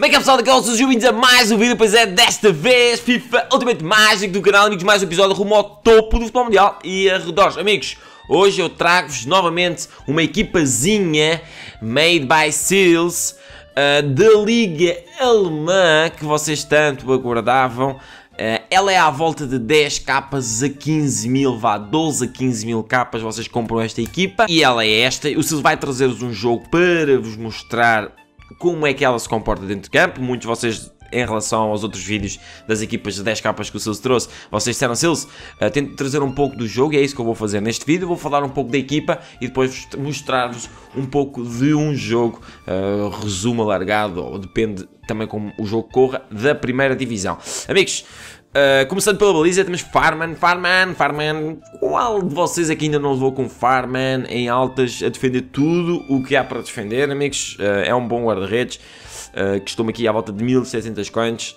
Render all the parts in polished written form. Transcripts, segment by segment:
Como é que é, pessoal? Daqui é o Suzy, bem-vindos a mais um vídeo, pois é, desta vez FIFA Ultimate Magic do canal, amigos, mais um episódio rumo ao topo do futebol mundial e arredores. Amigos, hoje eu trago-vos novamente uma equipazinha made by Seals da Liga Alemã que vocês tanto aguardavam. Ela é à volta de 10 capas a 15 mil, vá, 12 a 15 mil capas, vocês compram esta equipa e ela é esta. O Seals vai trazer-vos um jogo para vos mostrar como é que ela se comporta dentro de campo. Muitos de vocês, em relação aos outros vídeos das equipas de 10 capas que o Seals trouxe, vocês disseram: Seals, tento trazer um pouco do jogo, e é isso que eu vou fazer neste vídeo. Vou falar um pouco da equipa e depois mostrar-vos um pouco de um jogo, resumo alargado, ou depende também como o jogo corra, da primeira divisão. Amigos, começando pela baliza, temos Farman. Qual de vocês aqui ainda não levou com Farman em altas a defender tudo o que há para defender, amigos? É um bom guarda-redes, custou-me aqui à volta de 1700 coins.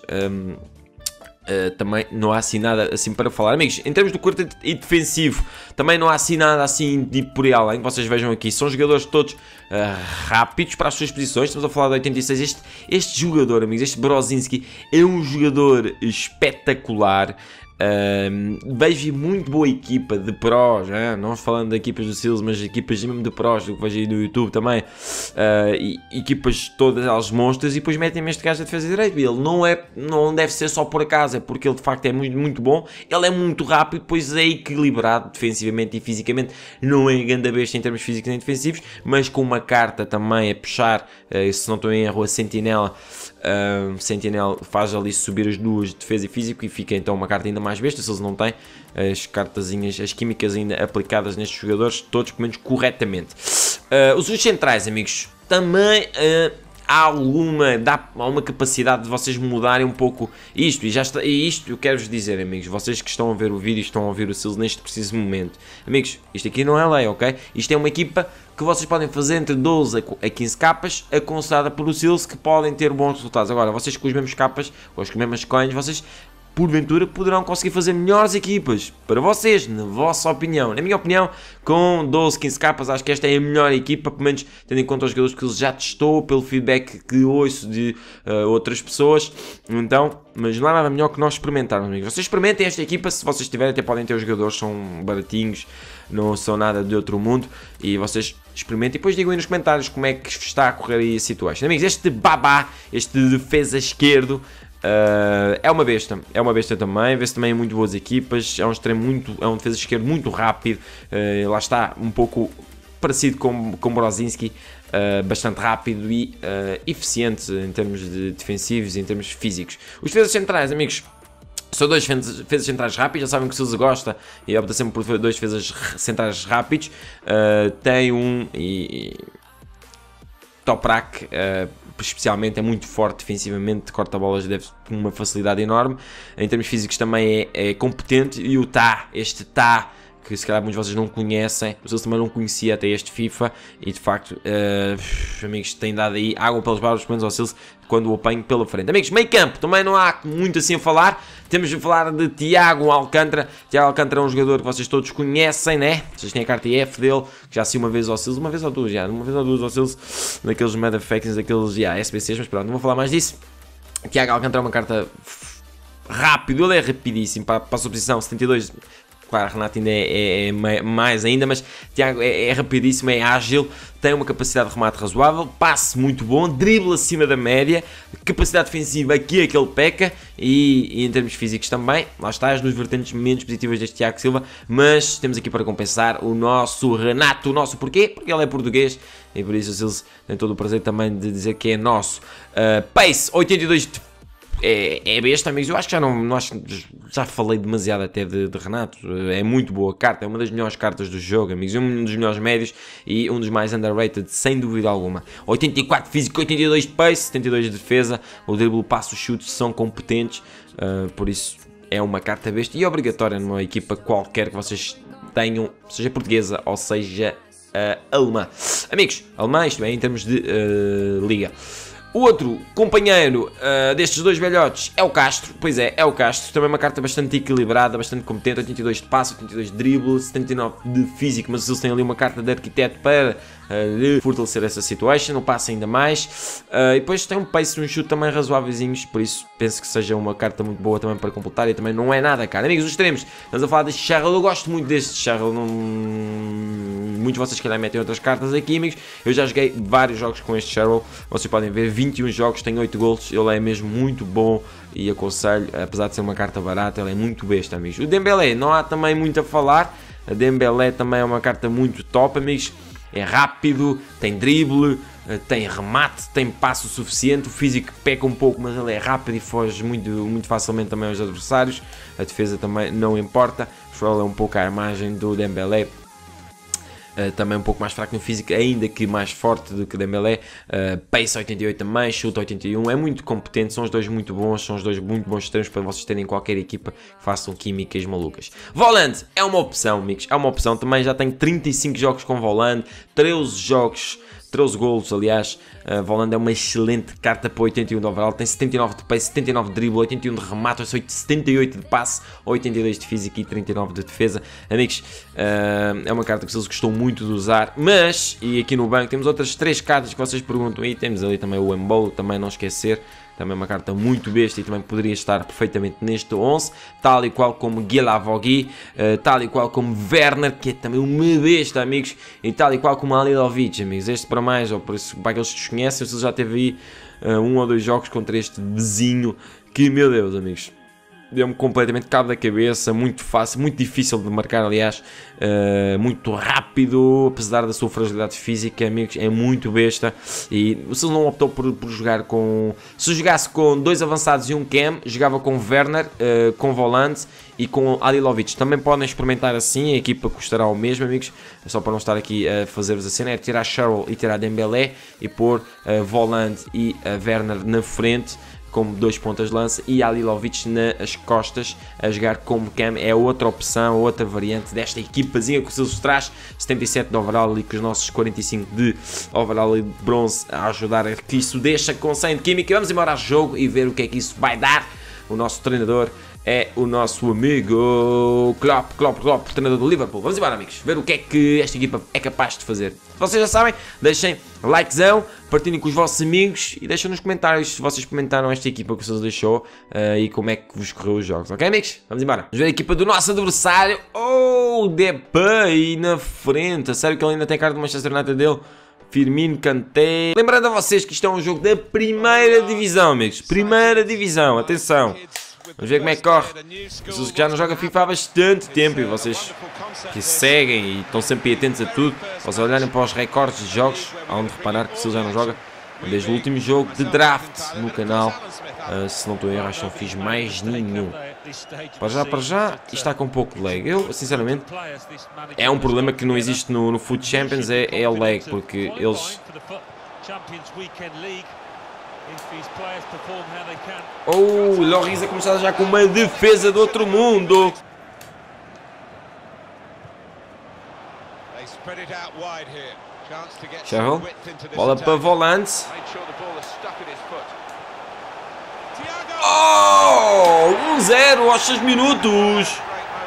Também não há assim nada assim para falar, amigos. Em termos do quarteto e defensivo, também não há assim nada assim de por aí além. Vocês vejam aqui, são jogadores todos rápidos para as suas posições. Estamos a falar de 86. Este jogador, amigos, este Brozinski é um jogador espetacular. Vejo muito boa equipa de prós, não falando de equipas do Seals, mas equipas mesmo de prós, do que vejo aí no YouTube também, equipas todas elas monstras, e depois metem-me este gajo a defesa direito. Ele não deve ser só por acaso, é porque ele de facto é muito bom. Ele é muito rápido, depois é equilibrado defensivamente e fisicamente, não é grande besta em termos físicos nem defensivos, mas com uma carta também a puxar, se não estou em erro, a Sentinela. Sentinel faz ali subir as duas de defesa e físico, e fica então uma carta ainda mais besta. Se eles não têm as cartazinhas, as químicas ainda aplicadas nestes jogadores, todos pelo menos corretamente. Os centrais, amigos, também há uma capacidade de vocês mudarem um pouco isto, e isto eu quero-vos dizer, amigos, vocês que estão a ver o vídeo e estão a ouvir o Seals neste preciso momento, amigos, isto aqui não é lei, ok? Isto é uma equipa que vocês podem fazer entre 12 a 15 capas, aconselhada pelo Seals, que podem ter bons resultados. Agora, vocês com os mesmos capas, com as mesmas coins, vocês porventura poderão conseguir fazer melhores equipas, para vocês, na vossa opinião. Na minha opinião, com 12, 15 capas, acho que esta é a melhor equipa, pelo menos tendo em conta os jogadores que ele já testou, pelo feedback que ouço de outras pessoas. Então, mas não há nada melhor que nós experimentarmos, amigos. Vocês experimentem esta equipa, se vocês tiverem, até podem ter os jogadores, são baratinhos, não são nada de outro mundo, e vocês experimentem e depois digam aí nos comentários como é que está a correr aí a situação. Amigos, este Babá, este defesa esquerdo, é uma besta também, vê-se também em muito boas equipas, é um defesa esquerdo muito rápido, lá está, um pouco parecido com Brozinski, bastante rápido e eficiente em termos de defensivos e em termos físicos. Os defesas centrais, amigos, são dois defesas centrais rápidos, já sabem que o Seals gosta e opta sempre por dois defesas centrais rápidos. Tem um Toprak, especialmente, é muito forte defensivamente, corta bolas com uma facilidade enorme. Em termos físicos também é competente. E o este Tá, que se calhar muitos de vocês não conhecem, o Seals também não conhecia até este FIFA, e de facto, amigos, tem dado aí água pelos barbos, pelo menos ao Seals, quando o apanho pela frente. Amigos, meio campo, também não há muito assim a falar. Temos de falar de Thiago Alcântara. Thiago Alcântara é um jogador que vocês todos conhecem, né? Vocês têm a carta IF dele, que já saiu uma vez ao Seals, uma vez ou duas ao Seals, naqueles Metafaxes, daqueles SBCs, mas pronto, não vou falar mais disso. Thiago Alcântara é uma carta rápido, ele é rapidíssimo para a sua posição, 72. Claro, Renato ainda é mais ainda, mas Thiago é rapidíssimo, é ágil, tem uma capacidade de remate razoável, passe muito bom, drible acima da média, capacidade defensiva aqui é que ele peca, e em termos físicos também, lá está, as duas vertentes menos positivas deste Thiago Silva, mas temos aqui para compensar o nosso Renato. O nosso porquê? Porque ele é português, e por isso eles têm todo o prazer também de dizer que é nosso. Pace, 82 é besta, amigos. Eu acho que já falei demasiado até de Renato. É muito boa carta, é uma das melhores cartas do jogo, amigos. Um dos melhores médios e um dos mais underrated, sem dúvida alguma. 84 físico, 82 de pace, 72 de defesa. O drible, o passo, os chutes são competentes, por isso é uma carta besta e obrigatória numa equipa qualquer que vocês tenham, seja portuguesa ou seja alemã. Amigos, alemã, isto é, em termos de liga. O outro companheiro destes dois velhotes é o Castro. Pois é o Castro. Também uma carta bastante equilibrada, bastante competente. 82 de passe, 82 de drible, 79 de físico. Mas eles têm ali uma carta de arquiteto para lhe fortalecer essa situation. O passe ainda mais. E depois tem um pace e um chute também razoáveis. Por isso penso que seja uma carta muito boa também para completar. E também não é nada caro. Amigos, os extremos. Estamos a falar deste Cheryl. Eu gosto muito deste Cheryl. Muitos de vocês que calhar metem outras cartas aqui, amigos. Eu já joguei vários jogos com este Cheryl. Vocês podem ver, 21 jogos, tem 8 gols. Ele é mesmo muito bom e aconselho, apesar de ser uma carta barata, ele é muito besta, amigos. O Dembélé, não há também muito a falar. A Dembélé também é uma carta muito top, amigos. É rápido, tem drible, tem remate, tem passo suficiente. O físico peca um pouco, mas ele é rápido e foge muito facilmente também aos adversários. A defesa também não importa. O Cheryl é um pouco a imagem do Dembélé. Também um pouco mais fraco no físico, ainda que mais forte do que Dembélé. Pace 88 também, chute 81, é muito competente, são os dois muito bons, são os dois muito bons extremos para vocês terem em qualquer equipa que façam químicas malucas. Volante é uma opção, amigos, é uma opção, também já tenho 35 jogos com Volante, 13 golos, aliás. Volante é uma excelente carta para 81 de overall, tem 79 de pace, 79 de dribble, 81 de remate, 78 de passe, 82 de física e 39 de defesa. Amigos, é uma carta que vocês gostam muito de usar, mas, e aqui no banco temos outras 3 cartas que vocês perguntam aí, temos ali também o Embolo, também não esquecer. Também uma carta muito besta e também poderia estar perfeitamente neste 11, tal e qual como Guilavogui, tal e qual como Werner, que é também uma besta, amigos, e tal e qual como Alilovic, amigos. Este para mais, ou para aqueles que desconhecem, você já teve aí 1 ou 2 jogos contra este vizinho, que, meu Deus, amigos, deu-me completamente cabo da cabeça, muito fácil, muito difícil de marcar, aliás, muito rápido, apesar da sua fragilidade física, amigos, é muito besta. E se ele não optou por jogar com... Se jogasse com 2 avançados e um cam, jogava com Werner, com Volante e com Alilovic. Também podem experimentar assim, a equipa custará o mesmo, amigos, só para não estar aqui a fazer-vos a cena, é tirar Cheryl e tirar Dembélé e pôr Volante e Werner na frente, como 2 pontas de lança, e Alilovic nas costas a jogar como cam. É outra opção, outra variante desta equipazinha que os traz. 77 de overall e com os nossos 45 de overall e de bronze a ajudar a que isso deixa com 100 de química. Vamos embora ao jogo e ver o que é que isso vai dar. O nosso treinador é o nosso amigo Klopp, treinador do Liverpool. Vamos embora, amigos, ver o que é que esta equipa é capaz de fazer. Vocês já sabem, deixem likezão, partilhem com os vossos amigos e deixem nos comentários se vocês comentaram esta equipa que vocês deixou e como é que vos correu os jogos, ok, amigos? Vamos embora. Vamos ver a equipa do nosso adversário. Oh, Depay na frente. A sério que ele ainda tem cara do Manchester United dele? Firmino, Kanté. Lembrando a vocês que isto é um jogo da primeira divisão, amigos. Primeira divisão, atenção. Vamos ver como é que corre. Pessoas que já não jogam FIFA há bastante tempo e vocês que seguem e estão sempre atentos a tudo, vocês olharem para os recordes de jogos, há onde reparar que se já não joga desde o último jogo de draft no canal. Se não estou em erro, acho que não fiz mais nenhum. Para já, isto está com um pouco de lag. Eu, sinceramente, é um problema que não existe no Foot Champions, é o lag, porque eles... Oh, Lloris a começar já com uma defesa do outro mundo. Cheryl, bola para Volante. Oh, 1-0 aos 6 minutos.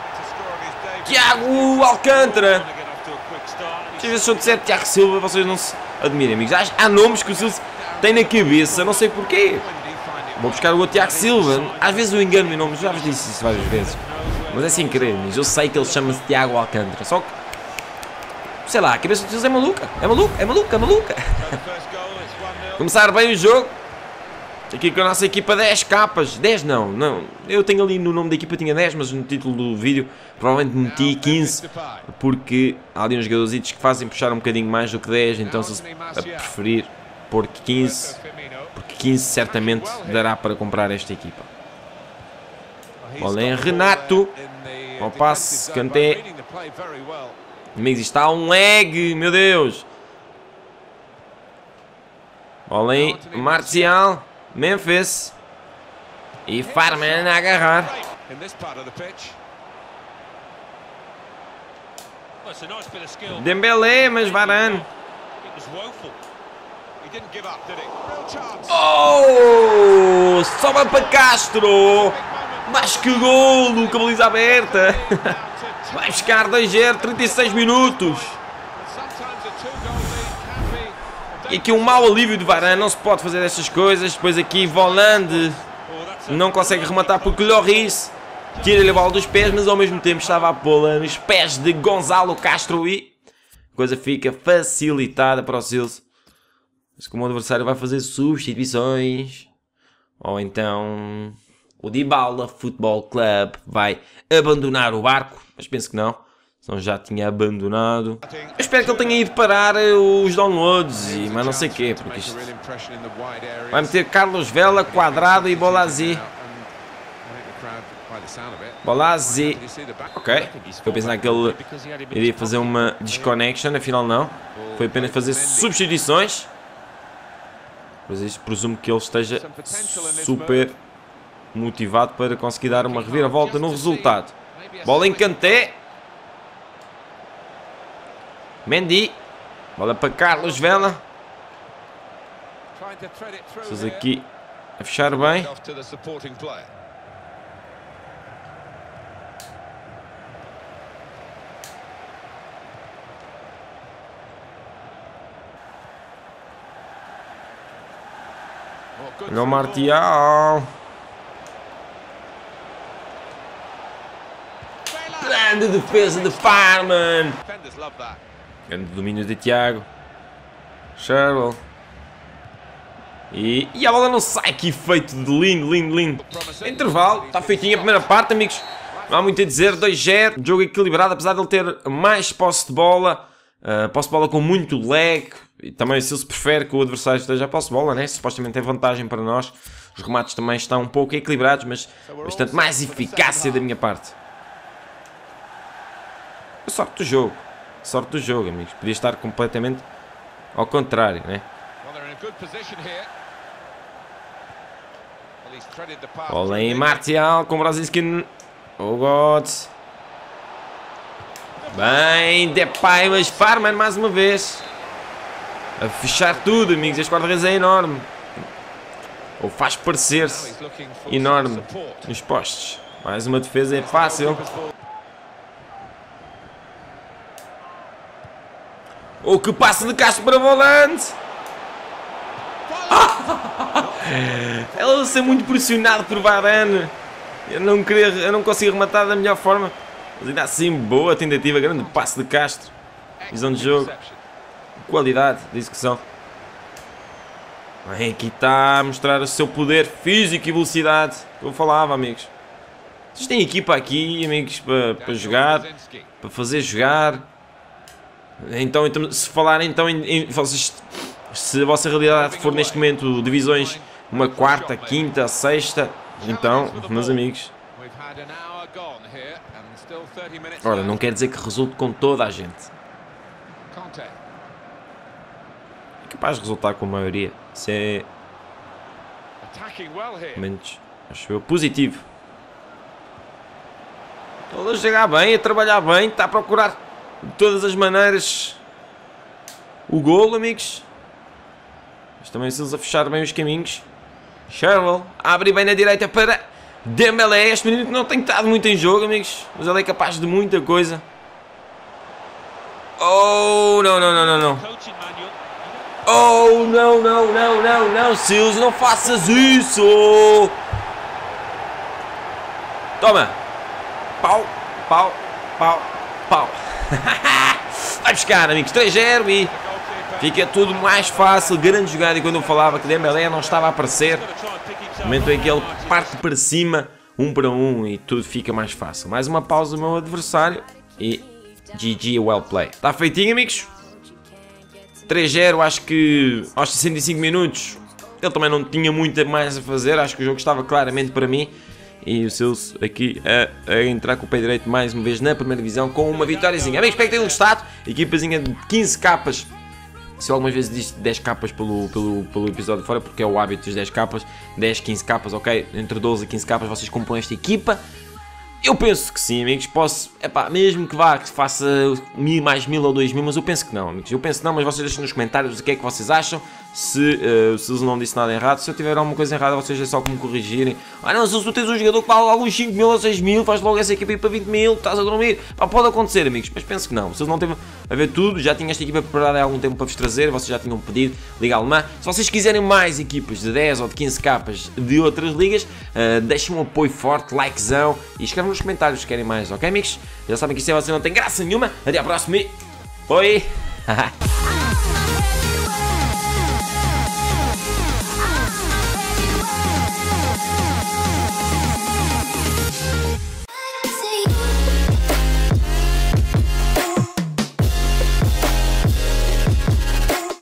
Thiago Alcântara. Deixa eu ver se eu disser Thiago Silva, vocês não se admirem, amigos. Há nomes que o Silva tem na cabeça, não sei porquê. Vou buscar o Thiago Silva. Às vezes eu engano o nome, já vos disse isso várias vezes. Mas é sem querer, amigos. Eu sei que ele chama-se Thiago Alcântara. Só que, sei lá, a cabeça do Silva é maluca. É maluca. Começar bem o jogo. Aqui com a nossa equipa 10 capas. 10 não. Eu tenho ali no nome da equipa tinha 10, mas no título do vídeo provavelmente meti 15. Porque há ali uns jogadores que fazem puxar um bocadinho mais do que 10. Então se a preferir pôr 15, porque 15 certamente dará para comprar esta equipa. Bola em Renato. Ao passe, Kanté. Amigos, isto está um lag, meu Deus. Bola em Martial. Memphis. E Farman a agarrar. Dembélé, mas Varane. Oh! Sobra para Castro! Mas que golo! Com a baliza aberta! Vai buscar 2-0, 36 minutos! E aqui um mau alívio de Varane, não se pode fazer estas coisas. Depois aqui Volande não consegue rematar porque Lloris tira-lhe a bola dos pés, mas ao mesmo tempo estava a pô-la nos pés de Gonzalo Castro e a coisa fica facilitada para o Silva. Mas como o adversário vai fazer substituições, ou então o Dybala Futebol Club vai abandonar o barco, mas penso que não, senão já tinha abandonado. Eu espero que ele tenha ido parar os downloads, mas não sei o quê, porque isto vai meter Carlos Vela, Quadrado e Bolazzi. Bolazzi, ok, foi pensar que ele iria fazer uma disconnection, afinal não, foi apenas fazer substituições. Mas isto presumo que ele esteja super motivado para conseguir dar uma reviravolta no resultado. Bola em Kanté. Mendy. Bola para Carlos Vela. Estamos aqui a fechar bem. Olha o Martial. Grande defesa de Farman. Grande domínio de Thiago. Sherwell. E a bola não sai. Que efeito de lindo, lindo, lindo. Intervalo. Está feitinho a primeira parte, amigos. Não há muito a dizer. 2-0. Jogo equilibrado, apesar de ele ter mais posse de bola. Posse de bola com muito lag. E também se ele prefere que o adversário esteja a posse de bola, né? Supostamente é vantagem para nós. Os remates também estão um pouco equilibrados, mas bastante mais eficácia da minha parte. A sorte do jogo. Sorte do jogo, amigos. Podia estar completamente ao contrário, né? Bola em Martial com o Brasil. Oh God. Bem, Depay, mas Farman mais uma vez. A fechar tudo, amigos. Este guarda-redes é enorme. Ou faz parecer-se enorme nos postes. Mais uma defesa é fácil. Oh, que passe de Castro para Volante. Ela ser muito pressionado por Varane. Eu não consigo rematar da melhor forma. Mas ainda assim, boa tentativa. Grande passe de Castro. Visão de jogo. Qualidade de execução. Bem, aqui está a mostrar o seu poder físico e velocidade. Que eu falava, amigos. Vocês têm equipa aqui, amigos, para jogar. Para fazer jogar. Então se falarem então se a vossa realidade for neste momento divisões uma quarta, quinta, sexta, então, meus amigos, ora, não quer dizer que resulte com toda a gente. É capaz de resultar com a maioria. Isso é, menos, acho eu, positivo. Estou a jogar bem, a trabalhar bem, está a procurar de todas as maneiras o golo, amigos. Mas também se eles a fechar bem os caminhos. Sherwell abre bem na direita para Dembélé. Este menino que não tem estado muito em jogo, amigos, mas ele é capaz de muita coisa. Oh, não, não, não, não, não. Oh, não, não, não, não, não, Silva, não faças isso. Toma. Pau, pau, pau, pau. Vai buscar, amigos, 3-0 e fica tudo mais fácil. Grande jogada. E quando eu falava que Dembélé não estava a aparecer, no momento em que ele parte para cima, 1 para 1, e tudo fica mais fácil. Mais uma pausa do meu adversário e GG, well play. Está feitinho, amigos. 3-0, acho que aos 65 minutos ele também não tinha muito mais a fazer. Acho que o jogo estava claramente para mim. E o Silva aqui a entrar com o pé direito mais uma vez na primeira divisão com uma vitóriazinha. Amigos, espero que tenham gostado. Equipazinha de 15 capas. Se eu algumas vezes disse 10 capas pelo episódio fora, porque é o hábito dos 10 capas. 10, 15 capas, ok? Entre 12 e 15 capas vocês compram esta equipa. Eu penso que sim, amigos. Posso, epá, mesmo que faça 1000 mais 1000 ou 2000, mas eu penso que não, amigos. Eu penso que não, mas vocês deixem nos comentários o que é que vocês acham. se eles não disse nada errado. Se eu tiver alguma coisa errada, vocês é só como corrigirem. Ah não, se tu tens um jogador que vale alguns 5 mil ou 6 mil, faz logo essa equipa ir para 20 mil, estás a dormir. Pá, pode acontecer, amigos, mas penso que não. Se eles não teve a ver tudo, já tinha esta equipa preparada há algum tempo para vos trazer, vocês já tinham pedido, Liga Alemã. Se vocês quiserem mais equipas de 10 ou de 15 capas de outras ligas, deixem um apoio forte, likezão e escrevam nos comentários se querem mais, ok, amigos? Já sabem que isto é, você não tem graça nenhuma. Até à próxima e... Oi!